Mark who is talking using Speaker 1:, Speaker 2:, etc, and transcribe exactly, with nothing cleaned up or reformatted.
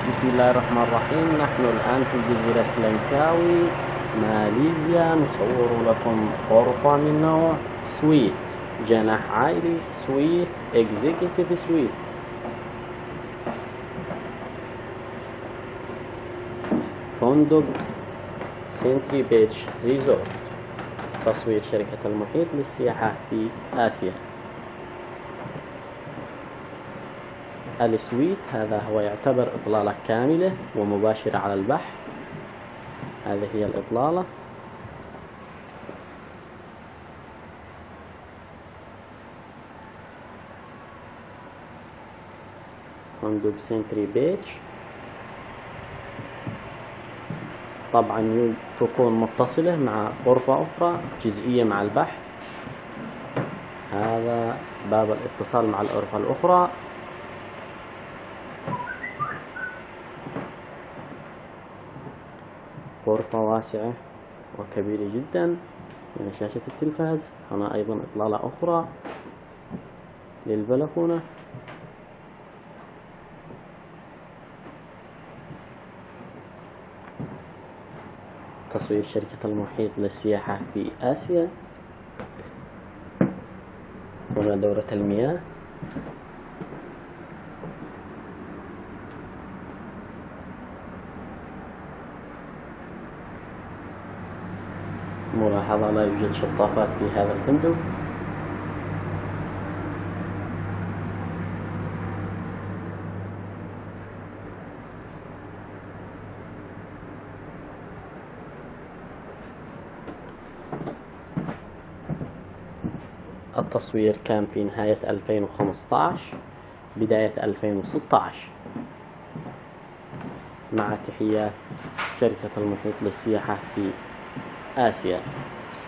Speaker 1: بسم الله الرحمن الرحيم. نحن الآن في جزيرة لانكاوي ماليزيا، نصور لكم غرفة من نوع سويت، جناح عائلي سويت اكزيكتيف سويت. فندق سنتري بيتش ريزورت، تصوير شركة المحيط للسياحة في آسيا. السويت هذا هو يعتبر إطلالة كاملة ومباشرة على البحر. هذه هي الإطلالة. فندق سنتري بيتش طبعا تكون متصلة مع غرفة أخرى جزئية مع البحر. هذا باب الاتصال مع الغرفة الأخرى. غرفة واسعة وكبيرة جدا من شاشة التلفاز. هنا أيضا إطلالة أخرى للبلكونة. تصوير شركة المحيط للسياحة في آسيا. هنا دورة المياه. ملاحظة لا يوجد شطافات في هذا الفندق. التصوير كان في نهاية ألفين وخمسة عشر بداية ألفين وستة عشر. مع تحيات شركة المحيط للسياحة في آسيا.